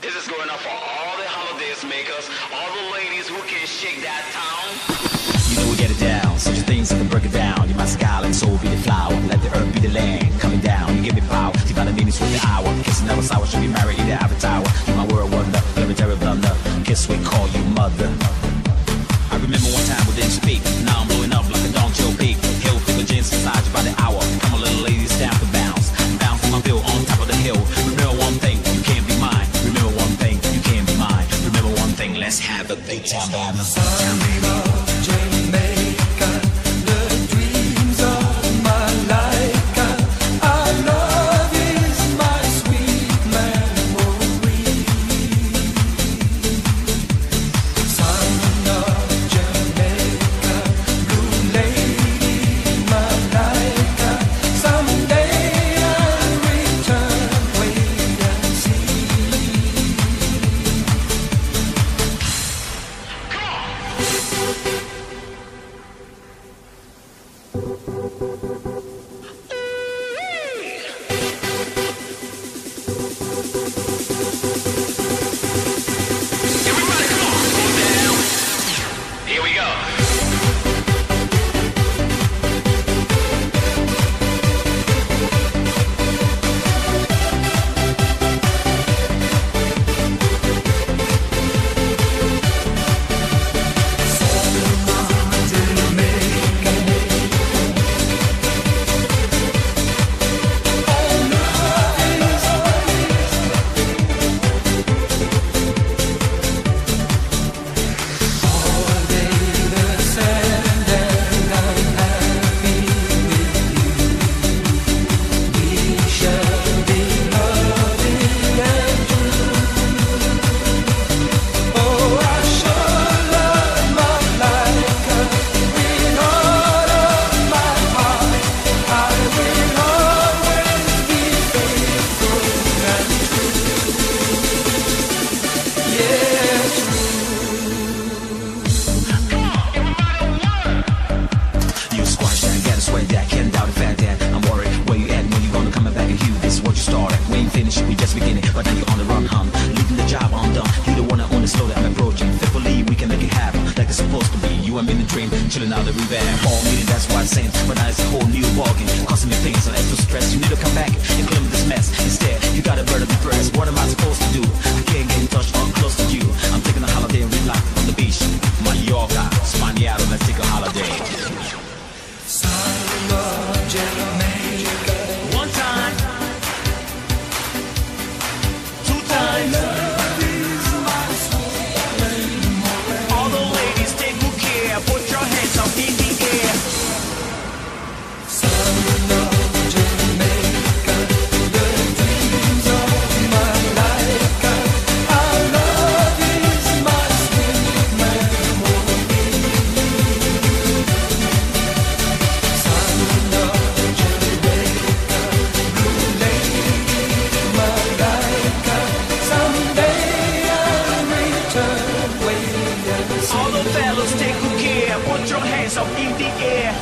This is going out for all the holidays makers, all the ladies who can shake that town. You know we get it down, such a things I can break it down. You my sky and soul be the flower, let the earth be the land. Coming down, you give me power, divide the minutes with the hour. Kissing never sour, should be married in the Eiffel Tower. You my world wonder, legendary blunder. Kiss we call you mother. I remember one time we didn't speak, now I'm blowing up like a Don Joe Peak. Hill figure jeans inside you by the hour. Come on little ladies down to bounce, bounce my bill on top of the hill. Remember one thing, you can't be mine. Remember one thing, you can't be mine. Remember one thing, let's have a big time, baby. Jamaica, the dreams of my life. Our love is my sweet memory. Son of Jamaica, blue lady, my life. Someday I'll return, wait and see. Everybody come on, move down. Here we go. You squash that, gotta sweat that, can't doubt the fact that I'm worried. Where you at when you gonna come back and you? This is what you started. We ain't finished, we just beginning. But now you on the run, leaving the job undone. You the one that on the slow that I'm approaching. Faithfully, we can make it happen like it's supposed to be. You and me in the dream, chilling out the revamp. All meeting, that's why I'm saying. But now it's a whole new ballgame. Causing me pain, so extra stress. You need to come back and clean this mess. Instead, you gotta burn up the press. What am I supposed to do? I can't get in touch or close to you. I'm taking a holiday and relax on the beach. Mallorca, Spaniaro, let's take a holiday. Son of Jamaica, One time, two times. All the ladies, take good care. Put your hands up in the air. son of Jamaica, the dreams of my life. Our love is my sweet memory. Son of Jamaica, blue lady, my life. Someday I'll return, wait and see. All the fellas, take good care. Put your hands up in the air.